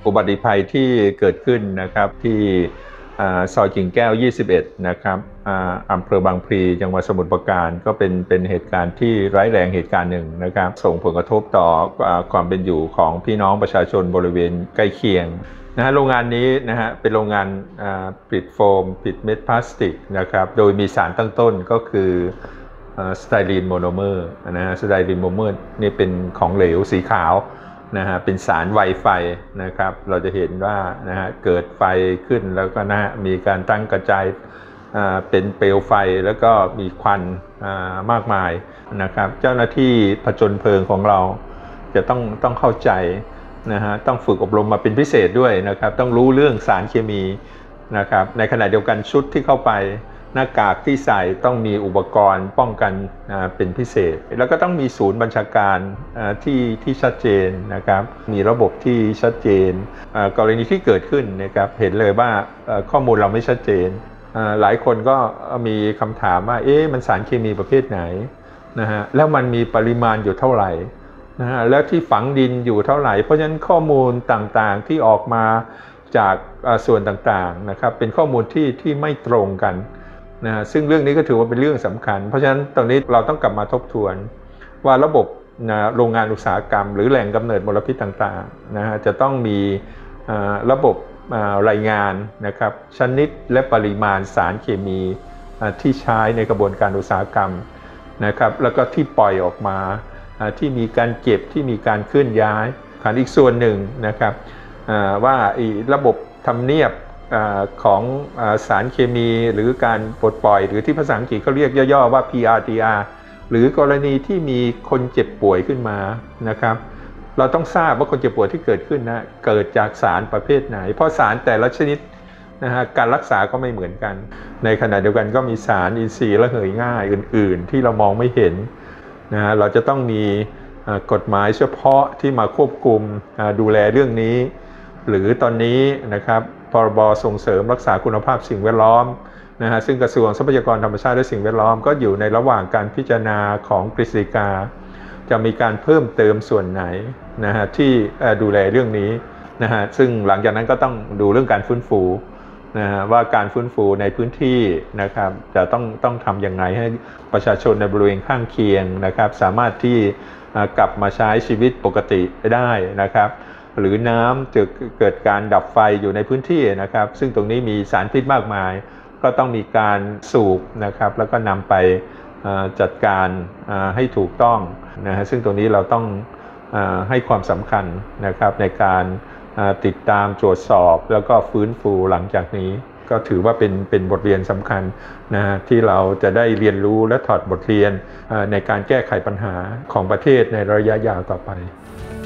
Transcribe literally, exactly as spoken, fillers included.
อุบัติภัยที่เกิดขึ้นนะครับที่ซอยกิ่งแก้วยี่สิบเอ็ดนะครับอำเภอบางพลีจังหวัดสมุทรปราการก็เป็นเป็นเหตุการณ์ที่ร้ายแรงเหตุการณ์หนึ่งนะครับส่งผลกระทบต่อความเป็นอยู่ของพี่น้องประชาชนบริเวณใกล้เคียงนะฮะโรงงานนี้นะฮะเป็นโรงงานปิดโฟมปิดเม็ดพลาสติกนะครับโดยมีสารตั้งต้นก็คือสไตรีนโมโนเมอร์นะฮะสไตรีนโมโนเมอร์นี่เป็นของเหลวสีขาวนะฮะเป็นสารไวไฟนะครับเราจะเห็นว่านะฮะเกิดไฟขึ้นแล้วก็นะฮะมีการตั้งกระจายเป็นเปลวไฟแล้วก็มีควันมากมายนะครับเจ้าหน้าที่ผจญเพลิงของเราจะต้องต้องเข้าใจนะฮะต้องฝึกอบรมมาเป็นพิเศษด้วยนะครับต้องรู้เรื่องสารเคมีนะครับในขณะเดียวกันชุดที่เข้าไปหน้ากากที่ใส่ต้องมีอุปกรณ์ป้องกันเป็นพิเศษแล้วก็ต้องมีศูนย์บัญชาการที่ที่ชัดเจนนะครับมีระบบที่ชัดเจนกรณีที่เกิดขึ้นนะครับเห็นเลยว่าข้อมูลเราไม่ชัดเจนหลายคนก็มีคำถามว่าเอ๊ะมันสารเคมีประเภทไหนนะฮะแล้วมันมีปริมาณอยู่เท่าไหร่นะฮะแล้วที่ฝังดินอยู่เท่าไหร่เพราะฉะนั้นข้อมูลต่างๆที่ออกมาจากส่วนต่างๆนะครับเป็นข้อมูลที่ที่ไม่ตรงกันนะซึ่งเรื่องนี้ก็ถือว่าเป็นเรื่องสำคัญเพราะฉะนั้นตรงนี้เราต้องกลับมาทบทวนว่าระบบนะโรงงานอุตสาหกรรมหรือแหล่งกำเนิดมลพิษต่างๆนะฮะจะต้องมีระบบรายงานนะครับชนิดและปริมาณสารเคมีที่ใช้ในกระบวนการอุตสาหกรรมนะครับแล้วก็ที่ปล่อยออกมาที่มีการเก็บที่มีการเคลื่อนย้ายขันอีกส่วนหนึ่งนะครับว่าระบบทำเนียบของสารเคมีหรือการปลดปล่อยหรือที่ภาษาอังกฤษเขาเรียกย่อๆว่า พี อาร์ ที อาร์ หรือกรณีที่มีคนเจ็บป่วยขึ้นมานะครับเราต้องทราบว่าคนเจ็บป่วยที่เกิดขึ้นนะเกิดจากสารประเภทไหนเพราะสารแต่ละชนิดนะฮะการรักษาก็ไม่เหมือนกันในขณะเดียวกันก็มีสารอินทรีย์ระเหยง่ายอื่นๆที่เรามองไม่เห็นนะฮะเราจะต้องมีกฎหมายเฉพาะที่มาควบคุมดูแลเรื่องนี้หรือตอนนี้นะครับพรบส่งเสริมรักษาคุณภาพสิ่งแวดล้อมนะฮะซึ่งกระทรวงทรัพยากรธรรมชาติและสิ่งแวดล้อมก็อยู่ในระหว่างการพิจารณาของกฤษฎีกาจะมีการเพิ่มเติมส่วนไหนนะฮะที่ดูแลเรื่องนี้นะฮะซึ่งหลังจากนั้นก็ต้องดูเรื่องการฟื้นฟูนะฮะว่าการฟื้นฟูในพื้นที่นะครับจะต้องต้องทำยังไงให้ประชาชนในบริเวณข้างเคียงนะครับสามารถที่กลับมาใช้ชีวิตปกติได้นะครับหรือน้ำจะเกิดการดับไฟอยู่ในพื้นที่นะครับซึ่งตรงนี้มีสารพิษมากมายก็ต้องมีการสูบนะครับแล้วก็นำไปจัดการให้ถูกต้องนะฮะซึ่งตรงนี้เราต้องให้ความสำคัญนะครับในการติดตามตรวจสอบแล้วก็ฟื้นฟูหลังจากนี้ก็ถือว่าเป็นเป็นบทเรียนสำคัญนะฮะที่เราจะได้เรียนรู้และถอดบทเรียนในการแก้ไขปัญหาของประเทศในระยะยาวต่อไป